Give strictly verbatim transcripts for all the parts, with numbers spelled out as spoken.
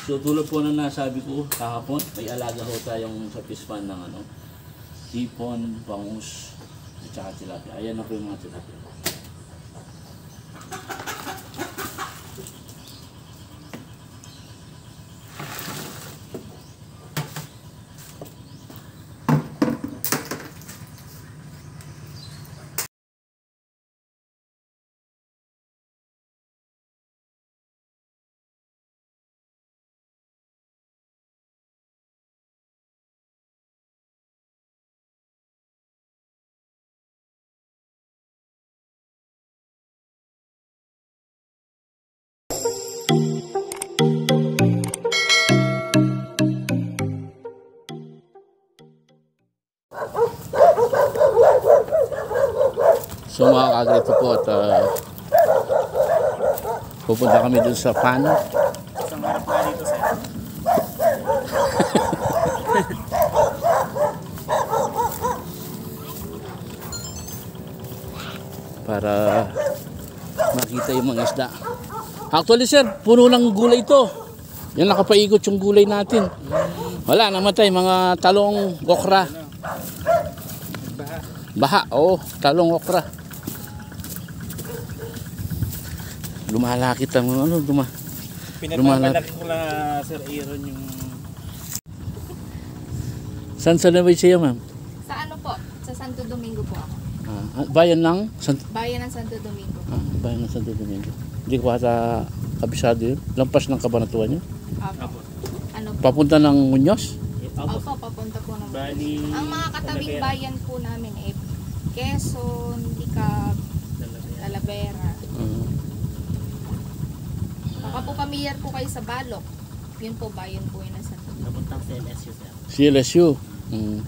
So tulad po na nasabi ko kahapon, may alaga ho tayong sa fish pan ng ano, hipon, bangus, at saka tilapia. Ayan na po yung mga tilapia. So mga kagrito po at uh, pupunta kami dun sa pan. Isang harap nga dito sir. Para makita yung mga isda. Actually sir, puno ng gulay ito. Yan, nakapaikot yung gulay natin. Wala, namatay mga talong okra. Baha, oo, talong okra. Lumalakit ang ano, luma. Pinagmamalaki ko lang sir Aaron yung... Saan sa nabay siya ma'am? Sa ano po? Sa Santo Domingo po ako. Ah, bayan ng? Sant Bayan ng Santo Domingo. Ah, bayan ng Santo Domingo. Hindi ko ata kabisado yun. Lampas ng Kabanatuan yun. Opo. Ano po? Papunta ng Muñoz? Opo, papunta po ng Bali, ang mga katabing bayan po namin eh Quezon, Licab, Talavera. Uh, Baka po pamilyar po kayo sa Balok. Yun po bayan po yun ng Santo Domingo. Napuntang C L S U sir. C L S U. Mm.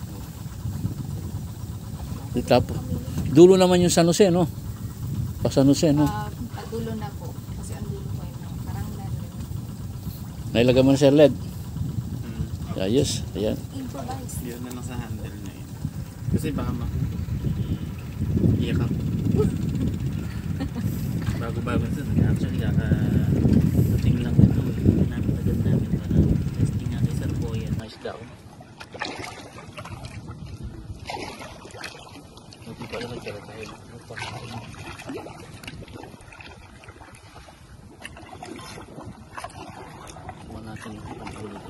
Tapos, dulo naman yung San Jose, no? Pa San Jose, no? Uh, padulo na po. Kasi ang dulo po yun. Parang lalo. Nailagay mo na Sir Led. Hmm. Ayos, ayan. Improvise. Yun na lang sa handle na yun. Kasi baka mak... Iyak ako. Bago-bago sir. Actually, kaka-dating lang ito. Namin agad namin para testing natin sir po yan. Nice daw. Hindi pala nagkara tayo. Kuha natin yung pangkulit.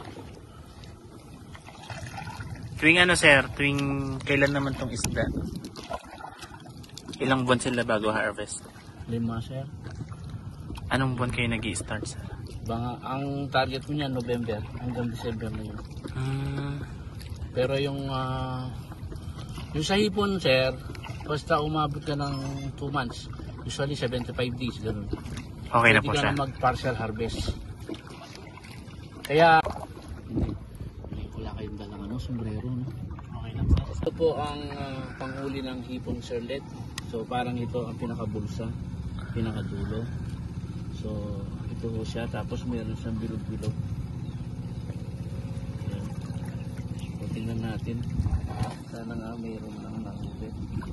Tuwing ano sir, tuwing kailan naman tong isda? Ilang buwan sila bago harvest? Lima, sir. Anong buwan kayo nag-i-start sir? Banga, ang target ko niya November hanggang December na yun. Hmm. Pero yung uh, yung sa hipon, sir, basta umabot ka ng two months, usually seventy-five days, ganun. Okay na po Pwede siya. ka na mag-partial harvest. Kaya, hindi, wala kayong dalang ano, sombrero, no? Okay na po. Ito po ang uh, panghuli ng hipon, Sir Led. So, parang ito ang pinakabulsa, pinakadulo. So, ito po siya, tapos mayroon siyang bilog-bilog. Ayan. So, tingnan natin. Sana nga mayroon lang nahuli.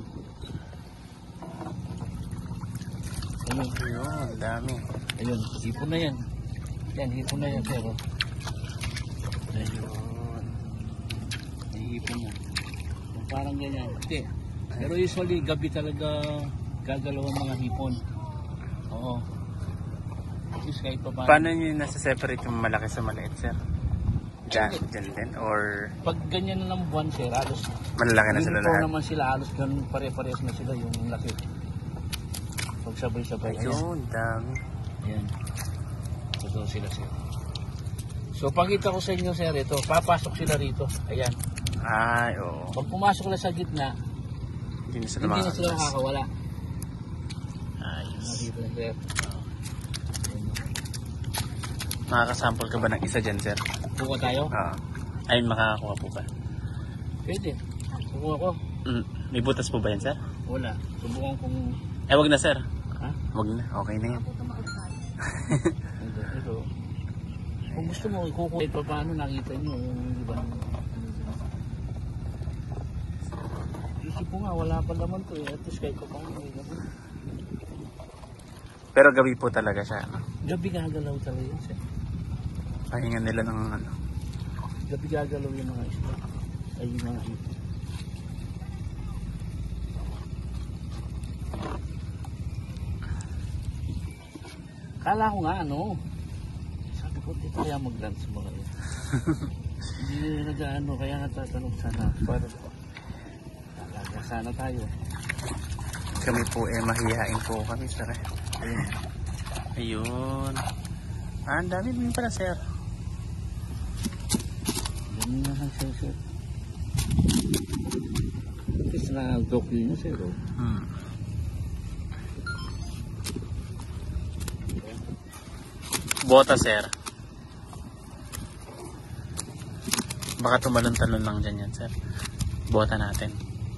Ayun. Ayun, dami. Ayun, hipon na yan. Yan, hipon na yan, pero. Ayun. May hipon na. So, parang ganyan. Okay. Pero usually, gabi talaga gagalaw ang mga hipon. Oo. Kasi kahit pa paano. Paano nyo nasa-separate yung malaki sa maliit, sir? Diyan, dyan din? Or Pag ganyan na ng buwan, sir, halos. malalaki na sila Uniform lahat? naman sila, halos ganun pare-parehas na sila yung laki. Pag sabay-sabay. Ayan. Ayun, dami. Ayan. Totoo sila, sir. So, pagkita ko sa inyo, sir, ito, papasok sila rito. Ayan. Ay, oo. Pag pumasok na sa gitna, Hindi na sila hindi na sila makakalas. makakawala. Ayos. Nakita na, sir. Makakasample ka ba ng isa dyan, sir? Kuha tayo? Oo. Ayun, makakakuha po ba? Pwede. Kuha ko. Mm. May butas po ba yan, sir? Wala. Subukan kong... Eh, wag na, sir. Ha? Wag na. Okay na yan. Ito. Ito. Kung gusto mo, kukuha. Ito paano nakita nyo yung iba. Isip ko nga, wala pa naman to eh. At least kahit ko pang may gabi. Pero gabi po talaga siya. No? Gabi ka galaw talaga yun, sir. Pahinga nila ng ano. Gabi gagalaw yung mga isda. Ay, yung mga ipon. Kala ko nga ano, sabi ko dito kaya mag-lunch mo kayo. Hindi nag-ano, kaya nga tatanong sana. Para talaga sana tayo. Kami po eh mahihain po kami sir. Ayun. Ayun. Ah, ang dami din pala sir. Ganun na lang sir, sir. Kasi na-dock yun sir. Oh. Hmm. Bota sir. Baka tumalon-talon lang dyan yan sir. Bota natin.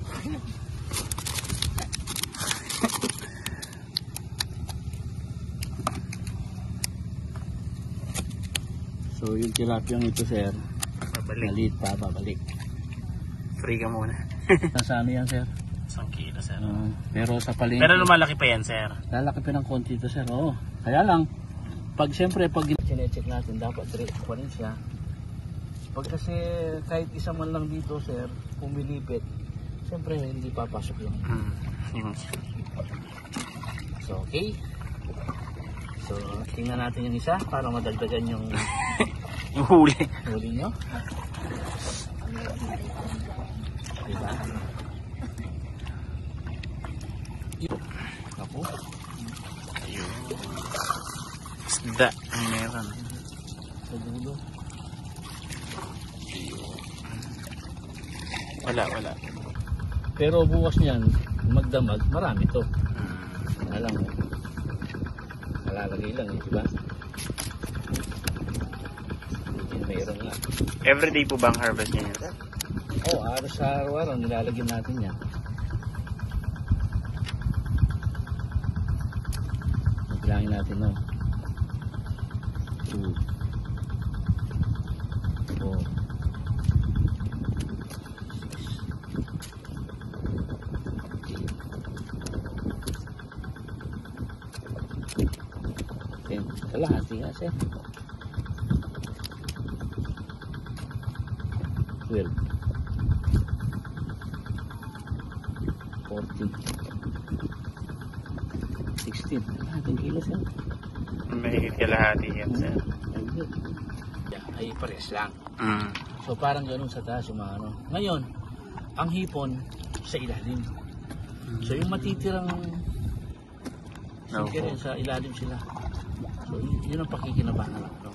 So yung tilapia ito sir, Babalik. maliit pa, babalik. Free ka muna. Nasa ano yan sir? Isang kilo sir. Uh, pero sa palengke, Pero lumalaki pa yan sir. lalaki pa ng konti ito sir. Oo. Kaya lang, pag siyempre pag sinecheck natin, dapat diretso pa rin siya. Pag kasi kahit isa man lang dito sir, pumilipit, siyempre hindi papasok yung. Hmm. Yung So okay. So tingnan natin yung isa para madagdagan yung yung huli. huli nyo. Diba? Ako. Ayun. Isda ang meron. Sa dulo. Wala, wala. Pero bukas niyan, magdamag, marami to. Hmm. Alam mo. Malalagay lang eh, diba? Hindi, mayroon nga. Everyday po ba ang harvest niya sir? Oo, oh, araw sa araw-araw, nilalagyan natin yan. Magbilangin natin, no? Two. Four. Ten. Kalahati nga siya. Twelve. Fourteen. Sixteen. Kalahating kilo siya. Mahigit kalahati yan sir. Ay, good. Yeah, ay pares lang. Hmm. So parang ganun sa taas yung mga ano. Ngayon, ang hipon sa ilalim. So yung matitirang Nakuha. singkirin sa ilalim sila. So y- yun ang pakikinabangan no?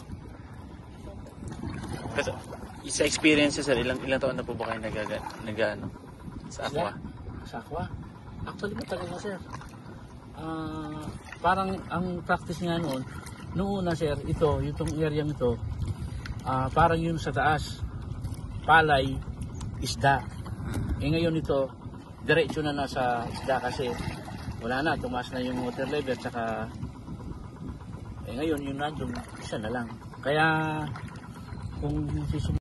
Kasi, sa experience sir, ilang ilang taon na po ba kayo nagaga, nagano sa aqua? Sa aqua? Actually matagal na sir. Ah, parang ang practice nga noon, noong una sir, ito, itong area ito, ah, parang yun sa taas, palay, isda. Eh ngayon ito, diretso na nasa isda kasi wala na, tumaas na yung water level, tsaka eh ngayon yun nandun, isa na lang. Kaya kung sisum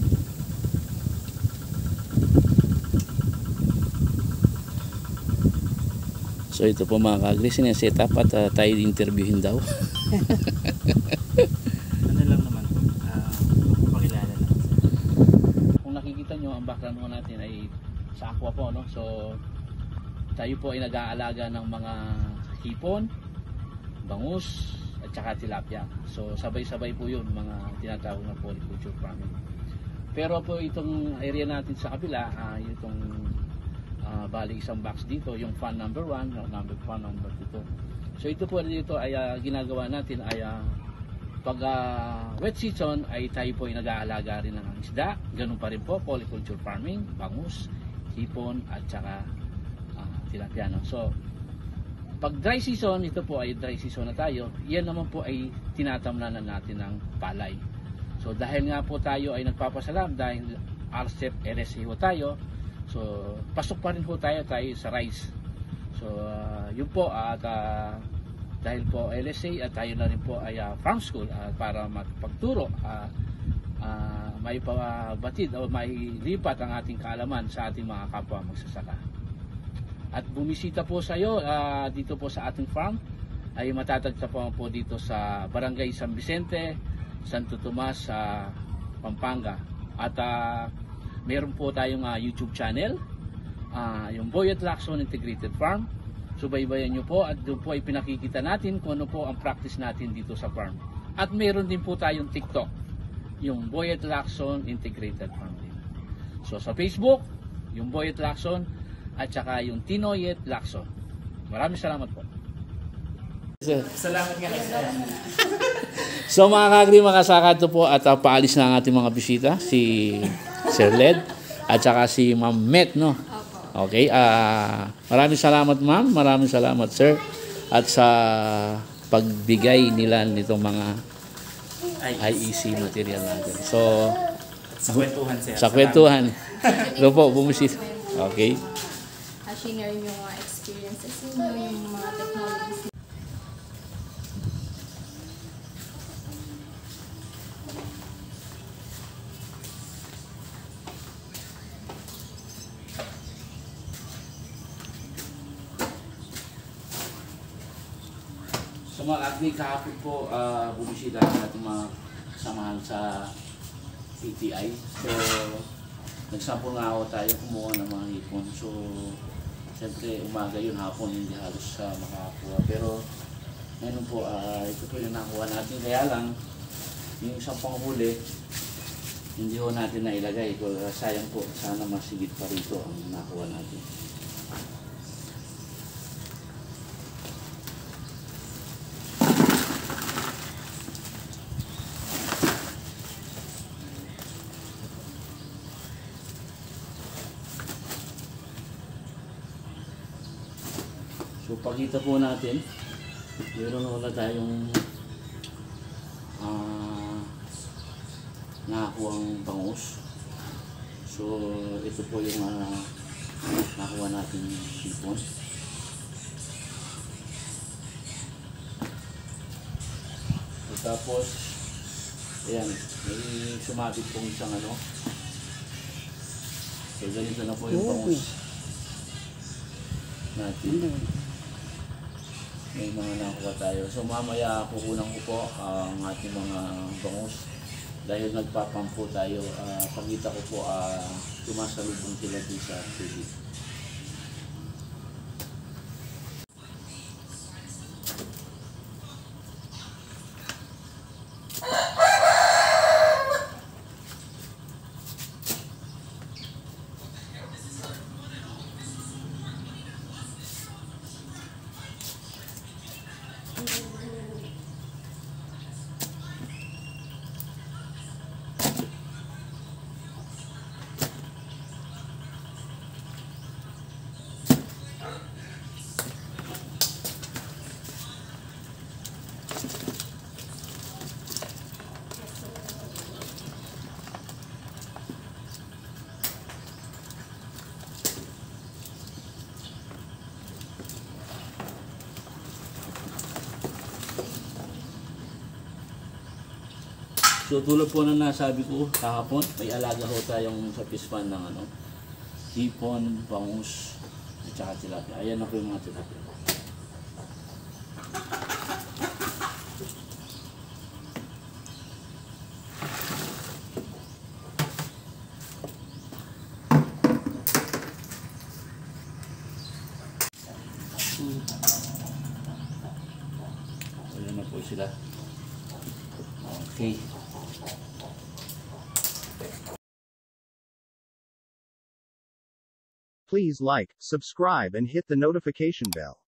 So ito po mga kagris, set up at uh, tayo interviewin daw. Ano lang naman po, uh, pakilala lang. Kung nakikita nyo, ang background mo natin ay sa aqua po, no? So tayo po ay nag-aalaga ng mga hipon, bangus, at saka tilapia. So sabay-sabay po yun, mga tinatawag na polyculture farming. Pero po itong area natin sa kabila, uh, itong uh, bali isang box dito, yung fan number one, number fan number two. So ito po dito ay uh, ginagawa natin ay uh, pag uh, wet season ay tayo po ay nag-aalaga rin ng isda. Ganun pa rin po, polyculture farming, bangus, hipon at saka uh, tilapia. No? So pag dry season, ito po ay dry season na tayo, yan naman po ay tinatamnanan natin ng palay. So dahil nga po tayo ay nagpapasalam dahil R C E P L S A ho tayo, so pasok pa rin po tayo tayo sa rice. So uh, yun po at uh, dahil po L S A at tayo na rin po ay uh, farm school uh, para magpagturo, uh, uh, may pabatid o may lipat ang ating kaalaman sa ating mga kapwa magsasaka. At bumisita po sa iyo uh, dito po sa ating farm ay matatagpuan po dito sa Barangay San Vicente, Santo Tomas sa Pampanga. At uh, meron po tayong uh, YouTube channel, uh, yung Boy at Lacson Integrated Farm. Subaybayan nyo po at doon po ay pinakikita natin kung ano po ang practice natin dito sa farm. At meron din po tayong TikTok, yung Boy at Lacson Integrated Farm din. So sa Facebook, yung Boy at Lacson at saka yung Tinoy at Lacson. Maraming salamat po. Salamat nga kayo, sir. So mga kagri, mga kasaka, ito po at uh, paalis na ang ating mga bisita, si Sir Led at saka si Ma'am Met, no? Opo. Okay, uh, maraming salamat ma'am, maraming salamat sir at sa pagbigay nila nitong mga I E C material natin. So, Sa kwentuhan, sir. sa kwentuhan, ito po, bumisit. Okay. Uh, share yung mga experiences ninyo, yung mga technologies. So mga kagri, kahapon po uh, bumisita ang ating mga kasamahan sa A T I. So, nagsample nga ako tayo kumuha ng mga hipon. So, siyempre umaga yun, hapon hindi halos uh, makakuha. Pero, ngayon po, uh, ito po yung nakuha natin. Kaya lang, yung isang panghuli, hindi ho natin nailagay. So, uh, sayang po, sana masigit pa rito ang nakuha natin. So pakita po natin, meron wala tayong uh, nakakuhang bangus. So ito po yung uh, nakuha natin sipon. So, tapos, ayan, may sumabit pong isang ano. So ganito na po yung bangus natin. May mga nakuha tayo. So mamaya kukunan ko po ang ating mga bangus dahil nagpapampo tayo. Uh, pagkita ko po uh, sumasalubong sila din sa tubig. So tulad po na nasabi ko kahapon, may alaga ho tayong sa pispan ng ano, hipon, bangus, at saka tilapia. Ayan na po yung mga tilapia. Ayan na po sila. Okay. Please like, subscribe and hit the notification bell.